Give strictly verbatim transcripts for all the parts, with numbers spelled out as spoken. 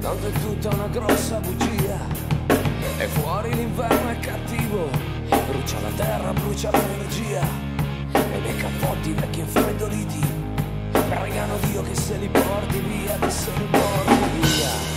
tanto è tutta una grossa bugia. E fuori l'inverno è cattivo, brucia la terra, brucia l'energia. E nei cappotti vecchi infreddoliti pregano Dio che se li porti via, che se li porti via.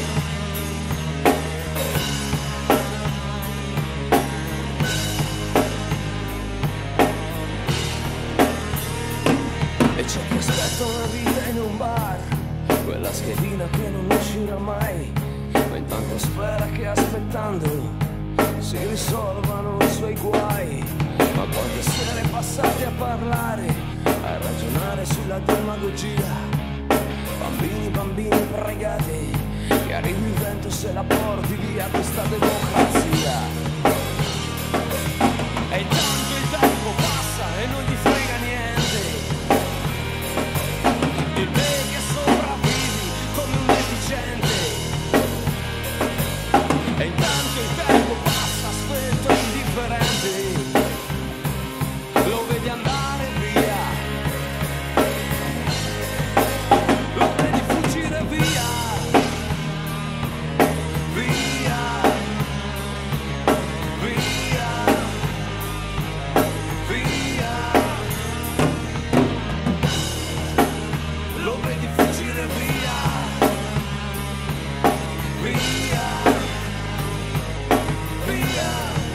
E c'è chi aspetta una vita in un bar, quella schedina che non uscirà mai, ma intanto spera che aspettando si risolvano i suoi guai. Ma quante sere passate a parlare, a ragionare sulla demagogia. Bambini, bambini pregate, che arrivi il vento se la porti via questa democrazia. E intanto il tempo passa e non gli frega niente di te che sopravvivi come un deficiente. E intanto il tempo passa spento e indifferente, lo vedi andare via, lo vedi fuggire via, via, via, via, lo vedi fuggire via, via, via.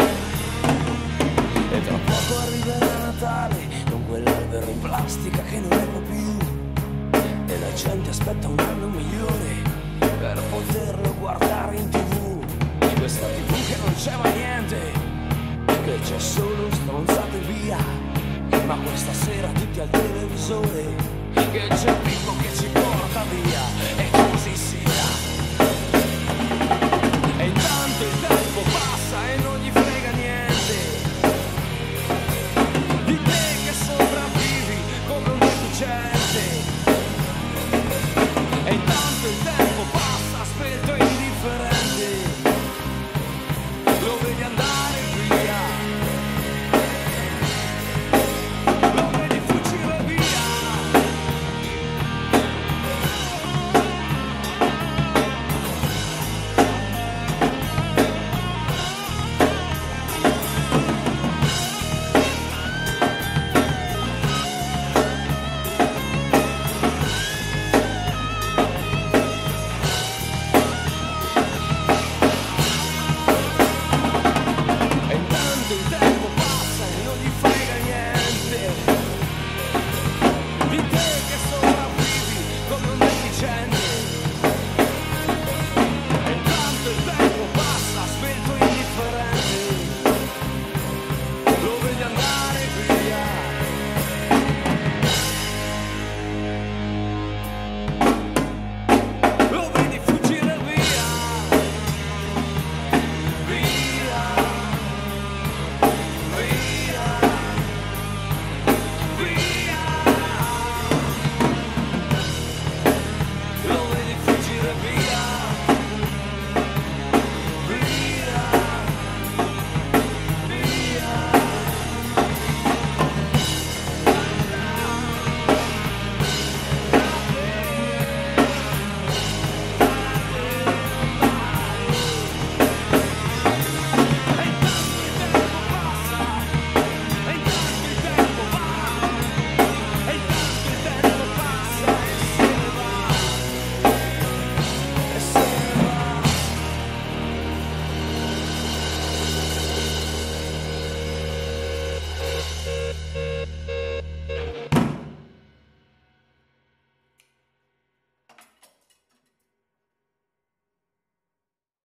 E tra poco arriverà Natale con quell'albero in plastica che non ecco più, e la gente aspetta un anno migliore per poterlo guardare in tv. Questa tv che non c'è mai niente, che c'è solo stronzate via. Ma questa sera tutti al televisore, che c'è Pippo che ci corre